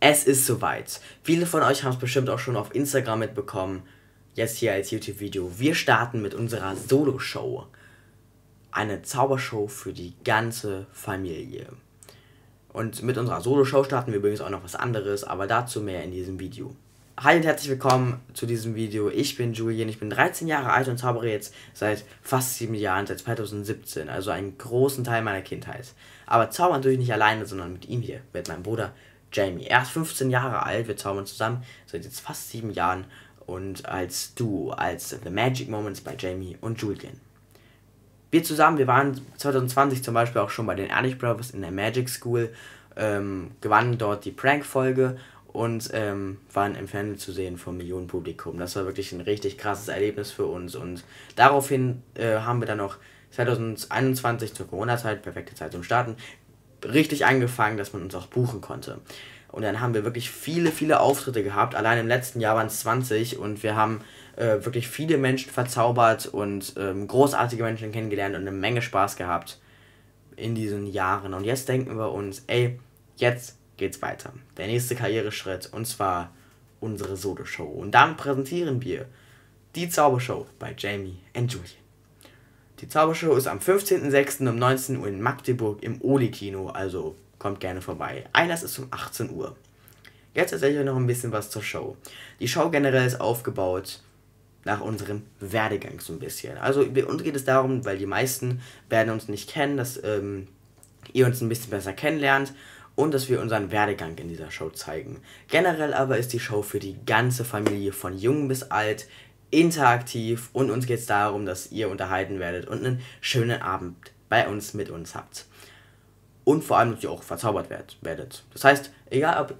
Es ist soweit. Viele von euch haben es bestimmt auch schon auf Instagram mitbekommen. Jetzt hier als YouTube-Video. Wir starten mit unserer Solo-Show. Eine Zaubershow für die ganze Familie. Und mit unserer Solo-Show starten wir übrigens auch noch was anderes, aber dazu mehr in diesem Video. Hi und herzlich willkommen zu diesem Video. Ich bin Julian, ich bin 13 Jahre alt und zaubere jetzt seit fast 7 Jahren, seit 2017, also einen großen Teil meiner Kindheit. Aber zaubern natürlich nicht alleine, sondern mit ihm hier, mit meinem Bruder Jamie. Er ist 15 Jahre alt, wir zaubern zusammen seit jetzt fast 7 Jahren und als Duo, als The Magic Moments bei Jamie und Julian. Wir zusammen, wir waren 2020 zum Beispiel auch schon bei den Ehrlich Brothers in der Magic School, gewannen dort die Prank-Folge und waren im Fernsehen zu sehen vor Millionen Publikum. Das war wirklich ein richtig krasses Erlebnis für uns und daraufhin haben wir dann noch 2021 zur Corona-Zeit, perfekte Zeit zum Starten, richtig angefangen, dass man uns auch buchen konnte. Und dann haben wir wirklich viele Auftritte gehabt. Allein im letzten Jahr waren es 20 und wir haben wirklich viele Menschen verzaubert und großartige Menschen kennengelernt und eine Menge Spaß gehabt in diesen Jahren. Und jetzt denken wir uns, ey, jetzt geht's weiter. Der nächste Karriereschritt, und zwar unsere Solo-Show. Und damit präsentieren wir die Zaubershow bei Jamie und Julian. Die Zaubershow ist am 15.06. um 19 Uhr in Magdeburg im Oli-Kino, also kommt gerne vorbei. Einlass ist um 18 Uhr. Jetzt erzähle ich euch noch ein bisschen was zur Show. Die Show generell ist aufgebaut nach unserem Werdegang so ein bisschen. Also uns geht es darum, weil die meisten werden uns nicht kennen, dass ihr uns ein bisschen besser kennenlernt und dass wir unseren Werdegang in dieser Show zeigen. Generell aber ist die Show für die ganze Familie, von jung bis alt, interaktiv, und uns geht es darum, dass ihr unterhalten werdet und einen schönen Abend bei uns mit uns habt. Und vor allem, dass ihr auch verzaubert werdet. Das heißt, egal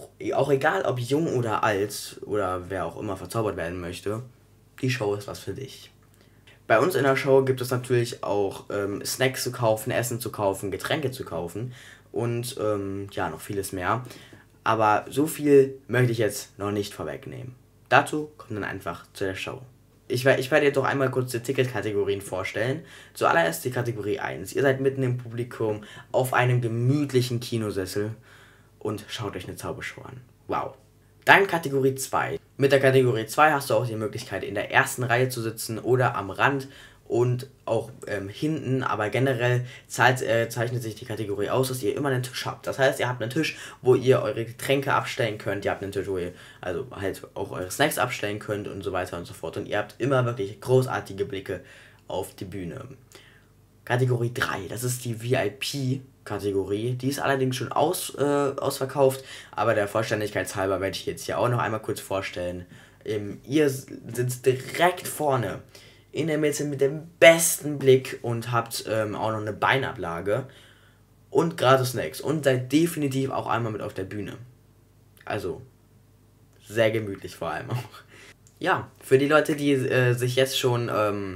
ob jung oder alt oder wer auch immer verzaubert werden möchte, die Show ist was für dich. Bei uns in der Show gibt es natürlich auch Snacks zu kaufen, Essen zu kaufen, Getränke zu kaufen und ja, noch vieles mehr. Aber so viel möchte ich jetzt noch nicht vorwegnehmen. Dazu kommt dann einfach zu der Show. Ich werde jetzt doch einmal kurz die Ticketkategorien vorstellen. Zuallererst die Kategorie 1. Ihr seid mitten im Publikum auf einem gemütlichen Kinosessel und schaut euch eine Zaubershow an. Wow. Dann Kategorie 2. Mit der Kategorie 2 hast du auch die Möglichkeit, in der ersten Reihe zu sitzen oder am Rand und auch hinten, aber generell zeichnet sich die Kategorie aus, dass ihr immer einen Tisch habt. Das heißt, ihr habt einen Tisch, wo ihr eure Getränke abstellen könnt, ihr habt einen Tisch, wo ihr also halt auch eure Snacks abstellen könnt und so weiter und so fort. Und ihr habt immer wirklich großartige Blicke auf die Bühne. Kategorie 3, das ist die VIP-Kategorie. Die ist allerdings schon ausverkauft, aber der Vollständigkeit halber werde ich jetzt hier auch noch einmal kurz vorstellen. Ihr sitzt direkt vorne in der Mitte mit dem besten Blick und habt auch noch eine Beinablage und gratis Snacks und seid definitiv auch einmal mit auf der Bühne. Also sehr gemütlich vor allem auch. Ja, für die Leute, die sich jetzt schon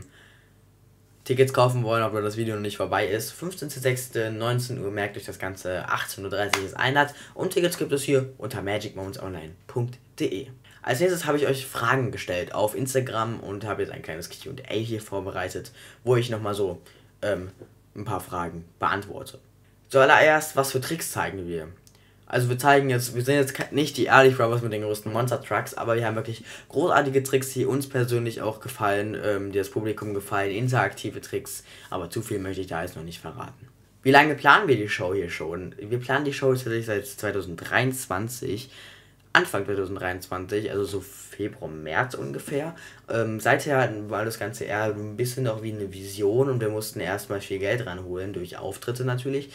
Tickets kaufen wollen, obwohl das Video noch nicht vorbei ist, 15.06. 19 Uhr, merkt euch das Ganze, 18.30 Uhr ist Einlass und Tickets gibt es hier unter magicmomentsonline.de. Als nächstes habe ich euch Fragen gestellt auf Instagram und habe jetzt ein kleines Q&A hier vorbereitet, wo ich nochmal so ein paar Fragen beantworte. Zuallererst, was für Tricks zeigen wir? Also wir sind jetzt nicht die Ehrlich Brothers mit den größten Monster Trucks, aber wir haben wirklich großartige Tricks, die uns persönlich auch gefallen, die das Publikum gefallen, interaktive Tricks, aber zu viel möchte ich da jetzt noch nicht verraten. Wie lange planen wir die Show hier schon? Wir planen die Show tatsächlich seit 2023, Anfang 2023, also so Februar, März ungefähr. Seither war das Ganze eher ein bisschen auch wie eine Vision und wir mussten erstmal viel Geld ranholen, durch Auftritte natürlich.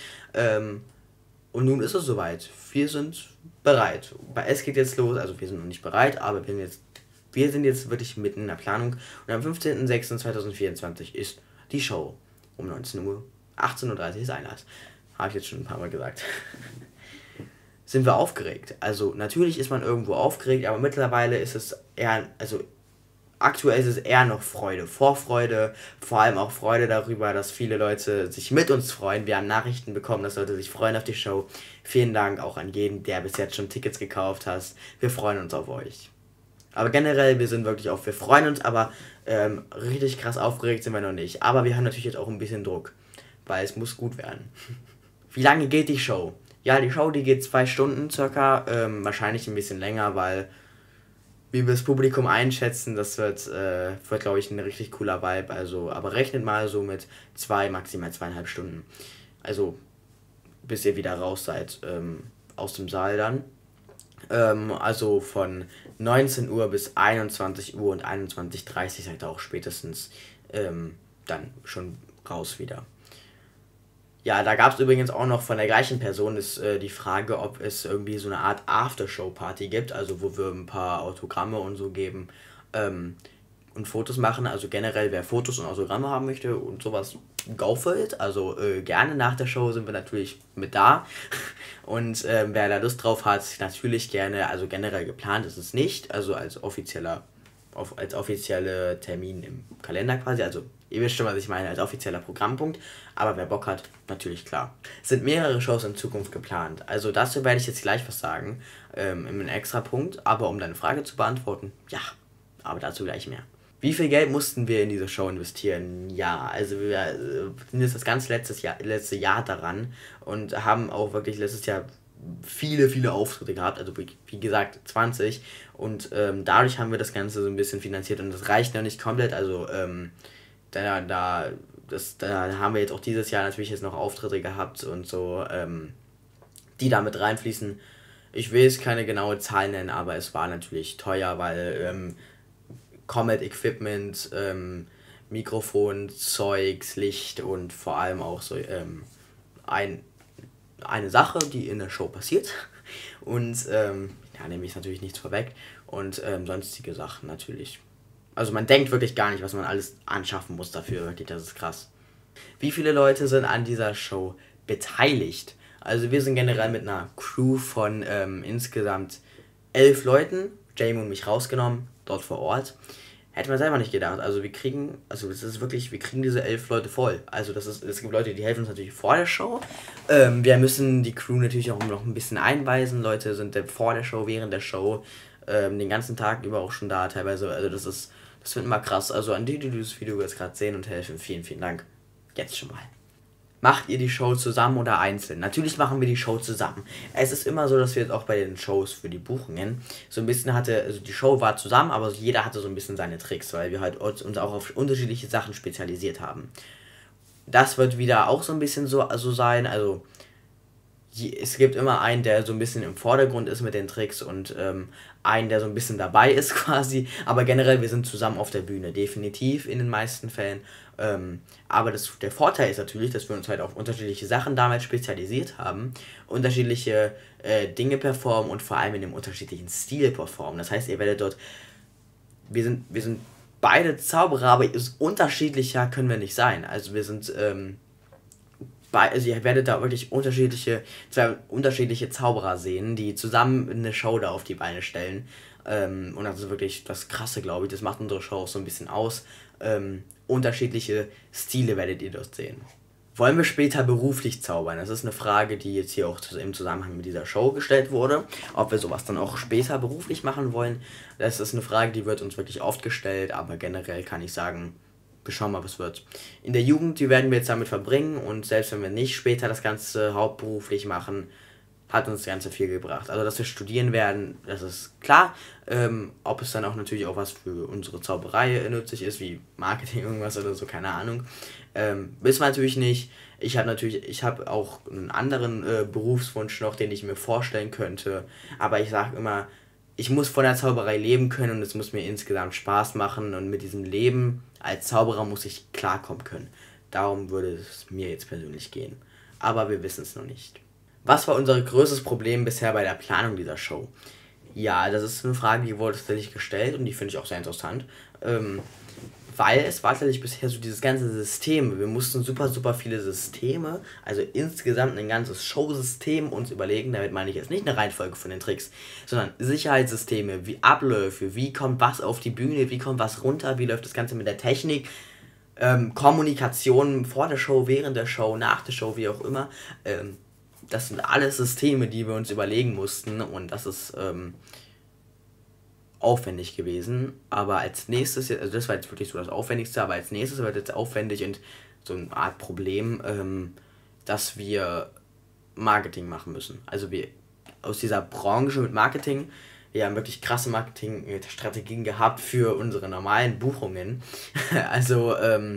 Und nun ist es soweit. Wir sind bereit. Es geht jetzt los, also wir sind noch nicht bereit, aber wir sind jetzt wirklich mitten in der Planung. Und am 15.06.2024 ist die Show um 19 Uhr, 18.30 Uhr ist Einlass. Habe ich jetzt schon ein paar Mal gesagt. Sind wir aufgeregt? Also natürlich ist man irgendwo aufgeregt, aber mittlerweile ist es eher, also aktuell ist es eher noch Freude, Vorfreude, vor allem auch Freude darüber, dass viele Leute sich mit uns freuen. Wir haben Nachrichten bekommen, dass Leute sich freuen auf die Show. Vielen Dank auch an jeden, der bis jetzt schon Tickets gekauft hat. Wir freuen uns auf euch. Aber generell, wir freuen uns, aber richtig krass aufgeregt sind wir noch nicht. Aber wir haben natürlich jetzt auch ein bisschen Druck, weil es muss gut werden. Wie lange geht die Show? Ja, die Show, die geht 2 Stunden circa, wahrscheinlich ein bisschen länger, weil wie wir das Publikum einschätzen, das wird glaube ich, ein richtig cooler Vibe. Also, aber rechnet mal so mit 2, maximal 2,5 Stunden. Also, bis ihr wieder raus seid aus dem Saal dann. Also von 19 Uhr bis 21 Uhr und 21:30 seid ihr auch spätestens dann schon raus wieder. Ja, da gab es übrigens auch noch von der gleichen Person die Frage, ob es irgendwie so eine Art Aftershow-Party gibt, also wo wir ein paar Autogramme und so geben und Fotos machen. Also generell, wer Fotos und Autogramme haben möchte und sowas, go for it. Also gerne nach der Show sind wir natürlich mit da. Und wer da Lust drauf hat, natürlich gerne. Also generell geplant ist es nicht, also als offizieller Termin im Kalender quasi, also ihr wisst schon, was ich meine, als offizieller Programmpunkt, aber wer Bock hat, natürlich klar. Es sind mehrere Shows in Zukunft geplant, also dazu werde ich jetzt gleich was sagen, im extra Punkt, aber um deine Frage zu beantworten, ja, aber dazu gleich mehr. Wie viel Geld mussten wir in diese Show investieren? Ja, also wir sind jetzt das ganze letzte Jahr daran und haben auch wirklich letztes Jahr viele Auftritte gehabt, also wie gesagt 20 und dadurch haben wir das Ganze so ein bisschen finanziert und das reicht noch nicht komplett, also da haben wir jetzt auch dieses Jahr natürlich jetzt noch Auftritte gehabt und so, die da mit reinfließen. Ich will jetzt keine genaue Zahl nennen, aber es war natürlich teuer, weil Comet Equipment, Mikrofon, Zeugs, Licht und vor allem auch so eine Sache, die in der Show passiert. Und nehme ich natürlich nichts vorweg. Und sonstige Sachen natürlich. Also man denkt wirklich gar nicht, was man alles anschaffen muss dafür. Wirklich, das ist krass. Wie viele Leute sind an dieser Show beteiligt? Also wir sind generell mit einer Crew von insgesamt 11 Leuten. Jamie und mich rausgenommen, dort vor Ort. Hätte man selber nicht gedacht. Also wir kriegen diese 11 Leute voll. Also es gibt Leute, die helfen uns natürlich vor der Show. Wir müssen die Crew natürlich auch noch ein bisschen einweisen. Leute sind vor der Show, während der Show, den ganzen Tag über auch schon da teilweise. Also das wird immer krass. Also an die das Video jetzt gerade sehen und helfen, vielen Dank. Jetzt schon mal. Macht ihr die Show zusammen oder einzeln? Natürlich machen wir die Show zusammen. Es ist immer so, dass wir jetzt auch bei den Shows für die Buchungen so ein bisschen also die Show war zusammen, aber jeder hatte so ein bisschen seine Tricks, weil wir halt uns auch auf unterschiedliche Sachen spezialisiert haben. Das wird wieder auch so ein bisschen so sein, also es gibt immer einen, der so ein bisschen im Vordergrund ist mit den Tricks und einen, der so ein bisschen dabei ist quasi. Aber generell, wir sind zusammen auf der Bühne, definitiv in den meisten Fällen. Aber der Vorteil ist natürlich, dass wir uns halt auf unterschiedliche Sachen damals spezialisiert haben, unterschiedliche Dinge performen und vor allem in einem unterschiedlichen Stil performen. Das heißt, ihr werdet dort, wir sind beide Zauberer, aber unterschiedlicher können wir nicht sein. Also wir sind also ihr werdet da wirklich zwei unterschiedliche Zauberer sehen, die zusammen eine Show da auf die Beine stellen. Und das ist wirklich das Krasse, glaube ich. Das macht unsere Show auch so ein bisschen aus. Unterschiedliche Stile werdet ihr dort sehen. Wollen wir später beruflich zaubern? Das ist eine Frage, die jetzt hier auch im Zusammenhang mit dieser Show gestellt wurde. Ob wir sowas dann auch später beruflich machen wollen, das ist eine Frage, die wird uns wirklich oft gestellt. Aber generell kann ich sagen, wir schauen mal, was wird. In der Jugend, die werden wir jetzt damit verbringen und selbst wenn wir nicht später das Ganze hauptberuflich machen, hat uns das Ganze viel gebracht. Also, dass wir studieren werden, das ist klar. Ob es dann auch natürlich auch was für unsere Zauberei nützlich ist, wie Marketing irgendwas oder so, keine Ahnung. Wissen wir natürlich nicht. Ich habe auch einen anderen Berufswunsch noch, den ich mir vorstellen könnte. Aber ich sage immer, ich muss von der Zauberei leben können und es muss mir insgesamt Spaß machen und mit diesem Leben als Zauberer muss ich klarkommen können. Darum würde es mir jetzt persönlich gehen. Aber wir wissen es noch nicht. Was war unser größtes Problem bisher bei der Planung dieser Show? Ja, das ist eine Frage, die wurde tatsächlich gestellt und die finde ich auch sehr interessant. Weil es war tatsächlich bisher so dieses ganze System. Wir mussten super viele Systeme, also insgesamt ein ganzes Showsystem uns überlegen. Damit meine ich jetzt nicht eine Reihenfolge von den Tricks, sondern Sicherheitssysteme, wie Abläufe, wie kommt was auf die Bühne, wie kommt was runter, wie läuft das Ganze mit der Technik, Kommunikation vor der Show, während der Show, nach der Show, wie auch immer. Das sind alles Systeme, die wir uns überlegen mussten und das ist aufwendig gewesen, aber als nächstes, also das war jetzt wirklich so das Aufwendigste, aber als nächstes wird jetzt aufwendig und so eine Art Problem, dass wir Marketing machen müssen. Also wir aus dieser Branche mit Marketing, wir haben wirklich krasse Marketingstrategien gehabt für unsere normalen Buchungen. Also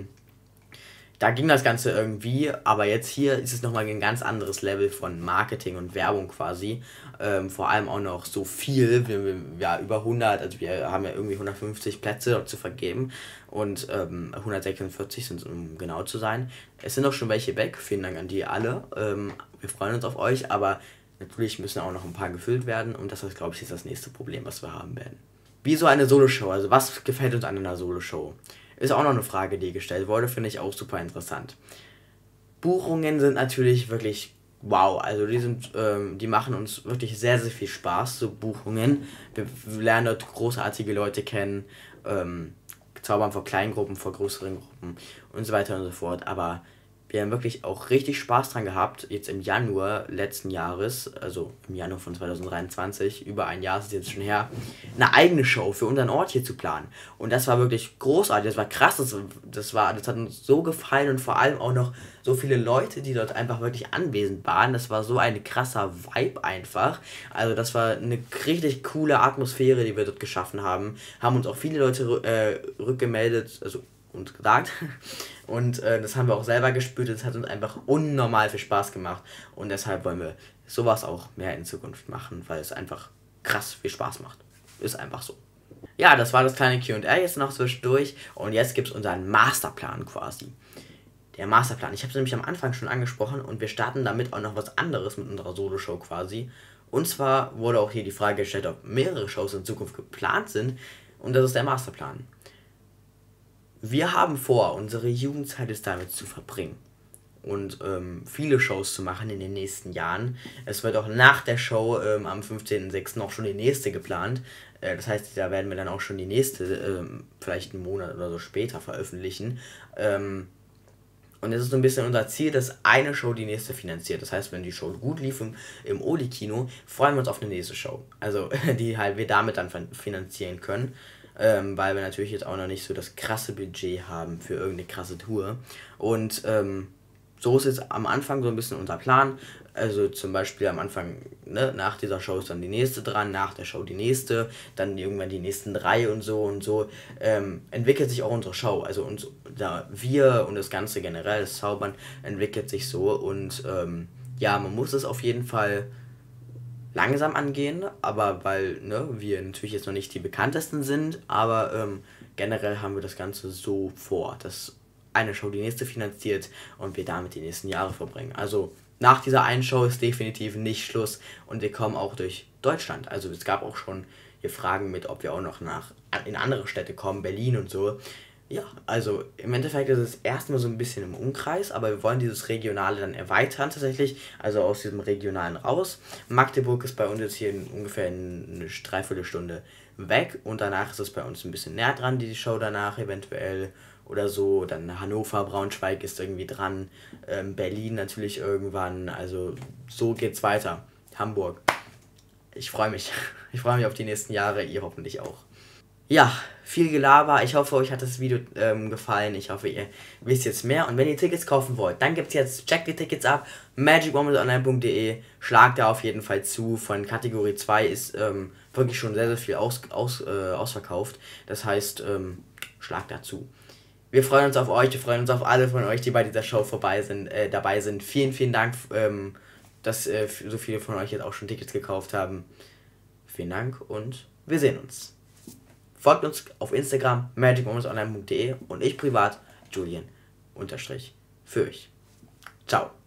da ging das Ganze irgendwie, aber jetzt hier ist es nochmal ein ganz anderes Level von Marketing und Werbung quasi. Vor allem auch noch so viel, ja über 100, also wir haben ja irgendwie 150 Plätze dort zu vergeben und 146 sind es, um genau zu sein. Es sind auch schon welche weg, vielen Dank an die alle. Wir freuen uns auf euch, aber natürlich müssen auch noch ein paar gefüllt werden und das ist, glaube ich, jetzt das nächste Problem, was wir haben werden. Wie so eine Soloshow, also was gefällt uns an einer Soloshow? Ist auch noch eine Frage, die gestellt wurde, finde ich auch super interessant. Buchungen sind natürlich wirklich wow, also die machen uns wirklich sehr, sehr viel Spaß, so Buchungen. Wir lernen dort großartige Leute kennen, zaubern vor kleinen Gruppen, vor größeren Gruppen und so weiter und so fort, aber wir haben wirklich auch richtig Spaß dran gehabt, jetzt im Januar letzten Jahres, also im Januar von 2023, über ein Jahr ist es jetzt schon her, eine eigene Show für unseren Ort hier zu planen. Und das war wirklich großartig, das war krass, das hat uns so gefallen und vor allem auch noch so viele Leute, die dort einfach wirklich anwesend waren. Das war so ein krasser Vibe einfach. Also das war eine richtig coole Atmosphäre, die wir dort geschaffen haben. Haben uns auch viele Leute rückgemeldet, also und gesagt. Und das haben wir auch selber gespürt. Das hat uns einfach unnormal viel Spaß gemacht. Und deshalb wollen wir sowas auch mehr in Zukunft machen, weil es einfach krass viel Spaß macht. Ist einfach so. Ja, das war das kleine Q&A jetzt noch zwischendurch. Und jetzt gibt es unseren Masterplan quasi. Der Masterplan. Ich habe es nämlich am Anfang schon angesprochen und wir starten damit auch noch was anderes mit unserer Solo-Show quasi. Und zwar wurde auch hier die Frage gestellt, ob mehrere Shows in Zukunft geplant sind. Und das ist der Masterplan. Wir haben vor, unsere Jugendzeit jetzt damit zu verbringen und viele Shows zu machen in den nächsten Jahren. Es wird auch nach der Show am 15.06. auch schon die nächste geplant. Das heißt, da werden wir dann auch schon die nächste, vielleicht einen Monat oder so später veröffentlichen. Und es ist so ein bisschen unser Ziel, dass eine Show die nächste finanziert. Das heißt, wenn die Show gut lief im Oli-Kino, freuen wir uns auf eine nächste Show. Also die halt wir damit dann finanzieren können. Weil wir natürlich jetzt auch noch nicht so das krasse Budget haben für irgendeine krasse Tour. Und so ist jetzt am Anfang so ein bisschen unser Plan. Also zum Beispiel am Anfang, ne, nach dieser Show ist dann die nächste dran, nach der Show die nächste, dann irgendwann die nächsten 3 und so entwickelt sich auch unsere Show. Also wir und das Ganze generell, das Zaubern entwickelt sich so und ja, man muss es auf jeden Fall langsam angehen, aber weil wir natürlich jetzt noch nicht die bekanntesten sind, aber generell haben wir das Ganze so vor, dass eine Show die nächste finanziert und wir damit die nächsten Jahre verbringen. Also nach dieser einen Show ist definitiv nicht Schluss und wir kommen auch durch Deutschland. Also es gab auch schon hier Fragen mit, ob wir auch noch in andere Städte kommen, Berlin und so. Ja, also im Endeffekt ist es erstmal so ein bisschen im Umkreis, aber wir wollen dieses Regionale dann erweitern tatsächlich, also aus diesem Regionalen raus. Magdeburg ist bei uns jetzt hier ungefähr eine Dreiviertelstunde weg und danach ist es bei uns ein bisschen näher dran, die Show danach eventuell oder so. Dann Hannover, Braunschweig ist irgendwie dran, Berlin natürlich irgendwann, also so geht's weiter. Hamburg. Ich freue mich. Ich freue mich auf die nächsten Jahre, ihr hoffentlich auch. Ja, viel Gelaber. Ich hoffe, euch hat das Video gefallen. Ich hoffe, ihr wisst jetzt mehr. Und wenn ihr Tickets kaufen wollt, dann gibt es jetzt, checkt die Tickets ab, magicwomansonline.de. Schlagt da auf jeden Fall zu. Von Kategorie 2 ist wirklich schon sehr, sehr viel ausverkauft. Das heißt, schlagt da zu. Wir freuen uns auf euch, wir freuen uns auf alle von euch, die bei dieser Show dabei sind. Vielen, vielen Dank, dass so viele von euch jetzt auch schon Tickets gekauft haben. Vielen Dank und wir sehen uns. Folgt uns auf Instagram, magicwomansonline.de und ich privat, Julian_Fürch. Ciao.